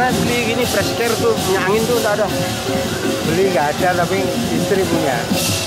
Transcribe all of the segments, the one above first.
Mas beli gini fresh care tuh, minyak angin tuh nggak ada. Beli nggak ada, tapi istri punya.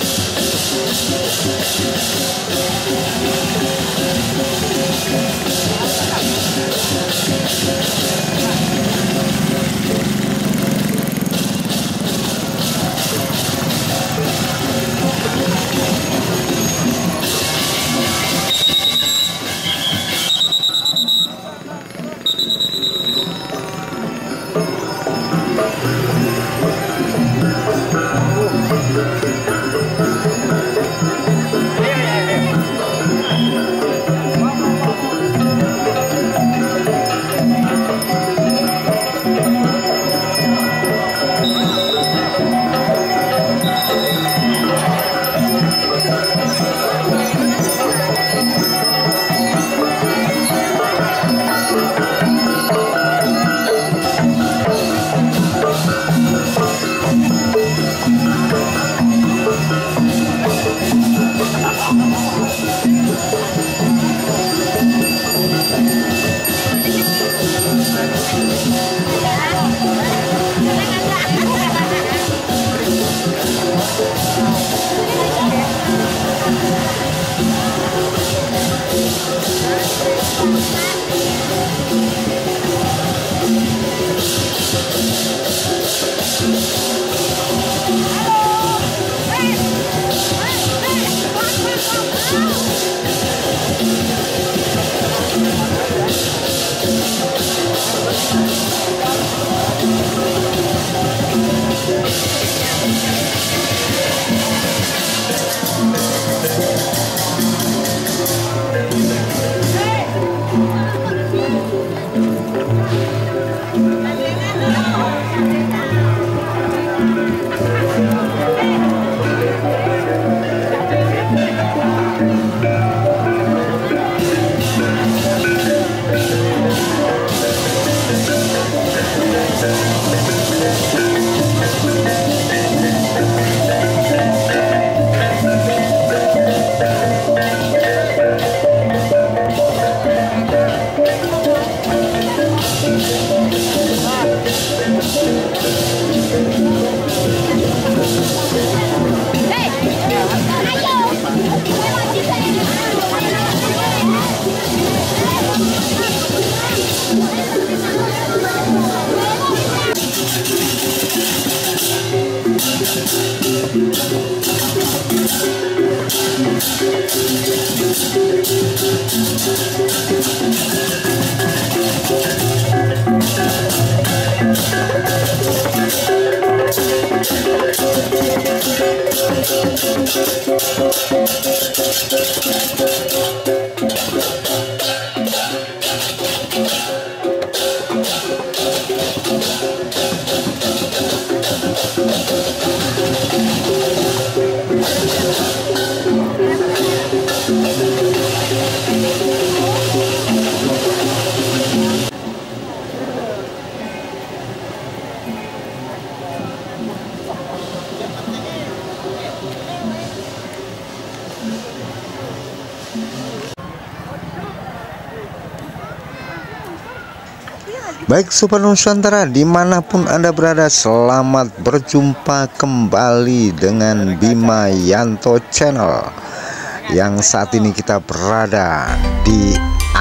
Baik Sobat Nusantara, dimanapun Anda berada, selamat berjumpa kembali dengan Bima Yanto Channel. Yang saat ini kita berada di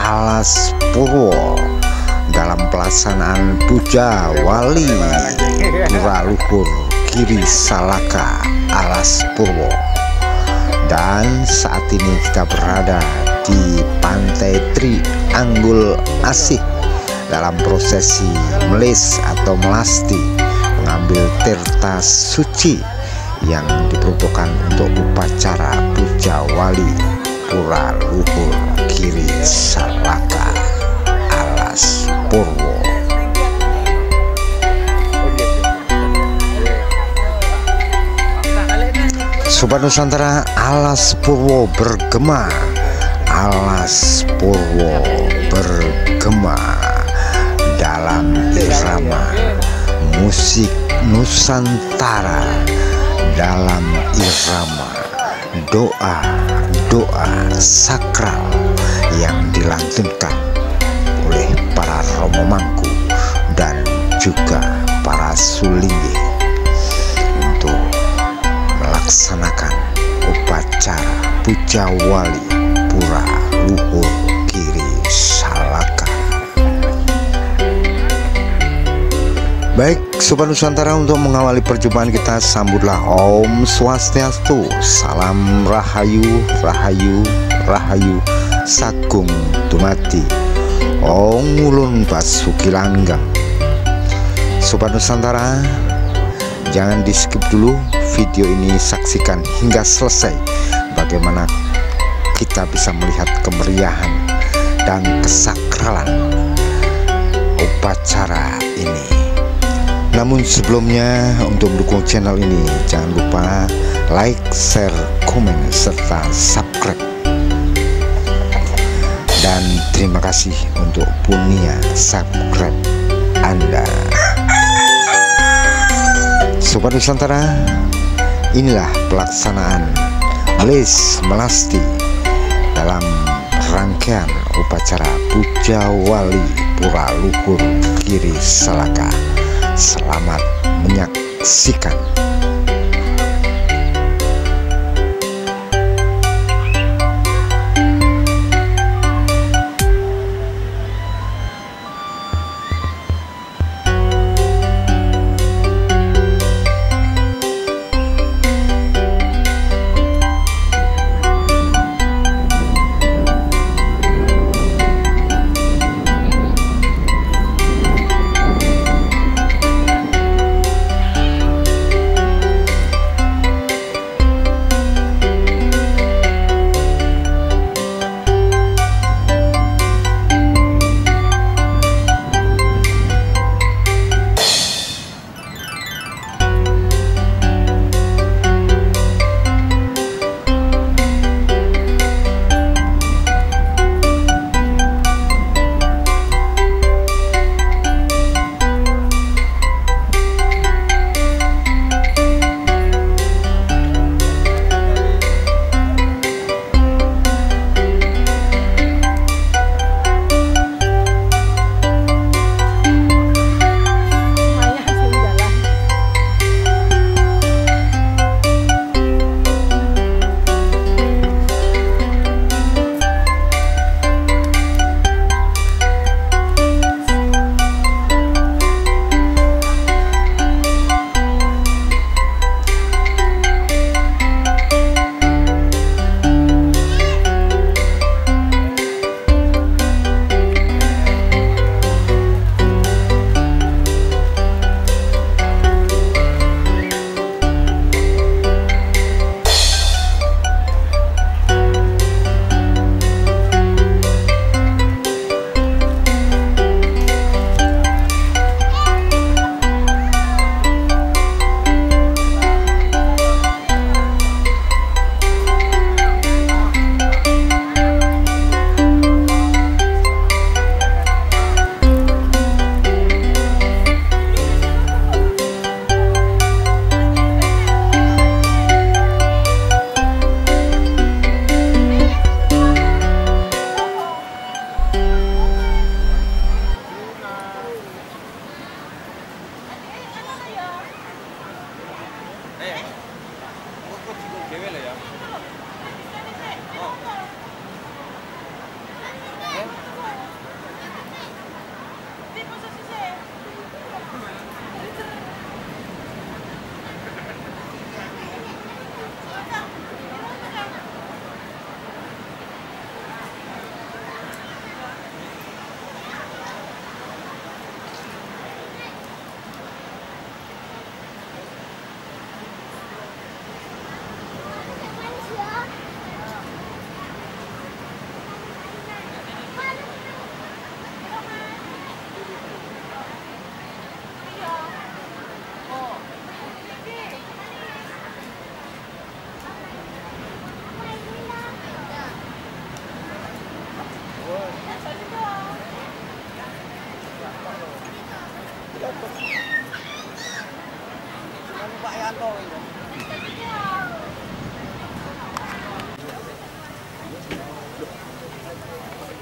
Alas Purwo dalam pelaksanaan Puja Wali Pura Luhur Giri Salaka Alas Purwo. Dan saat ini kita berada di Pantai Trianggul Asih dalam prosesi melis atau melasti, mengambil tirta suci yang diperuntukkan untuk upacara Puja Wali Pura Luhur Giri Salaka Alas Purwo. Sobat Nusantara, Alas Purwo bergema, Alas Purwo bergema dalam irama musik Nusantara, dalam irama doa-doa sakral yang dilantunkan oleh para romo mangku dan juga para sulinggi untuk melaksanakan upacara puja wali pura luhur kiri salaka. Baik Sobat Nusantara, untuk mengawali perjumpaan kita sambutlah Om Swastiastu, salam rahayu, rahayu, rahayu, sagung dumati, Om Ulun Basuki Langgeng. Sobat Nusantara, jangan di skip dulu video ini, saksikan hingga selesai bagaimana kita bisa melihat kemeriahan dan kesakralan upacara ini. Namun sebelumnya, untuk mendukung channel ini jangan lupa like, share, komen, serta subscribe. Dan terima kasih untuk punya subscribe Anda. Sobat Nusantara, inilah pelaksanaan Melis Melasti dalam rangkaian upacara puja wali pura luhur kiri salaka. Selamat menyaksikan.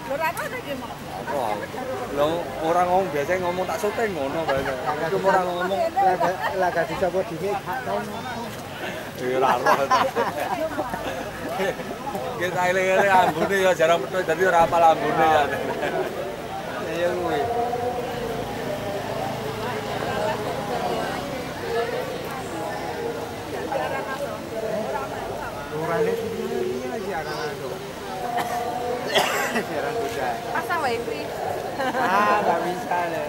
Lo orang ngomong biasanya ngomong tak syuting ngono bae. Itu orang ngomong laga dicoba dini gak tau. ya ora roh. Kita eling-eling ambune ya jarang metu dadi ora apal ambune ya. Ya kuwi. Orangnya sini aja siaran itu. Siaran budaya. Pasang wifi. Nggak bisa deh.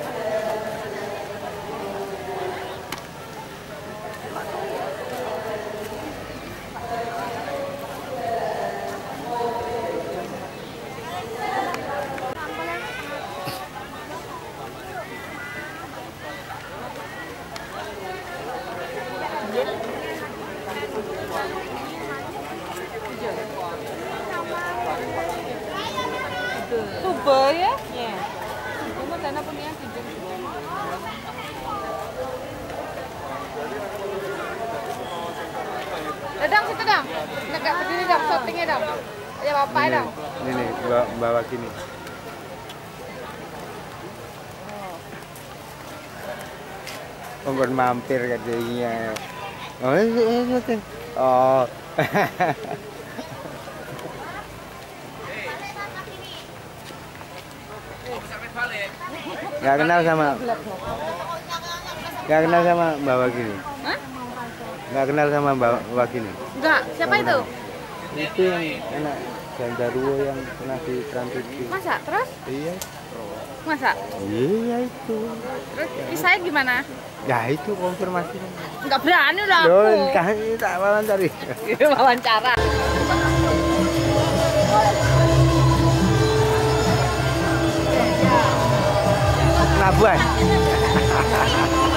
Tuba ya? Iya. Tuba dana punya tidur. Dadang situ dong. Negak berdiri dong, shoppingnya dong. Ya apa dong? Ini nih, bawa gini. Nggon mampir katanya. Oh, ini. Oh. Gak kenal sama Mbak Wagini. Hah? Gak kenal sama Mbak Wagini. Enggak, siapa itu? Itu yang anak Gandaruo yang pernah di Trans TV. Masa? Terus? Iya. Masa? Iya itu. Terus saya gimana? Ya itu konfirmasi. Enggak berani lah Loh, aku. entah ini tak wawancara. Wawancara. Labuan.